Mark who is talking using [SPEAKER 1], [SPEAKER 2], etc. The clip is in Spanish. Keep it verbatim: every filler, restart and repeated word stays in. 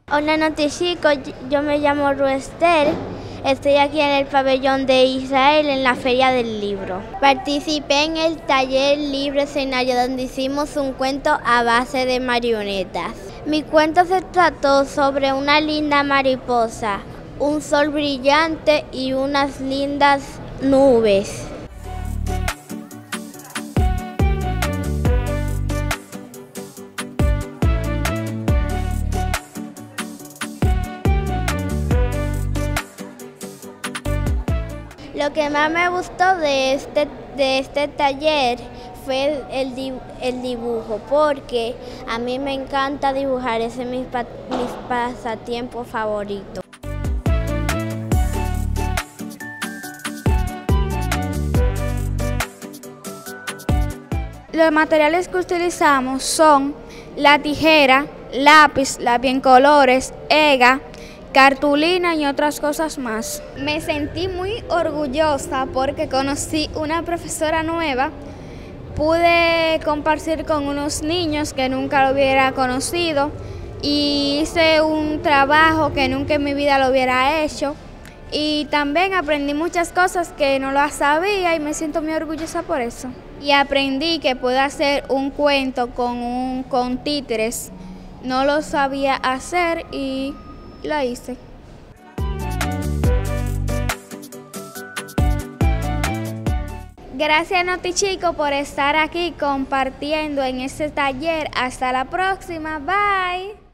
[SPEAKER 1] Hola Noticico, yo me llamo Ruester, estoy aquí en el pabellón de Israel en la Feria del Libro. Participé en el taller Libre Escenario donde hicimos un cuento a base de marionetas. Mi cuento se trató sobre una linda mariposa, un sol brillante y unas lindas nubes. Lo que más me gustó de este, de este taller fue el, el dibujo, porque a mí me encanta dibujar, ese es mi, mis pasatiempos favoritos.
[SPEAKER 2] Los materiales que utilizamos son la tijera, lápiz, lápiz en colores, ega, cartulina y otras cosas más. Me sentí muy orgullosa porque conocí una profesora nueva, pude compartir con unos niños que nunca lo hubiera conocido y hice un trabajo que nunca en mi vida lo hubiera hecho y también aprendí muchas cosas que no las sabía y me siento muy orgullosa por eso. Y aprendí que puedo hacer un cuento con, un, con títeres, no lo sabía hacer y la hice. Gracias Notichico por estar aquí compartiendo en este taller. Hasta la próxima. Bye.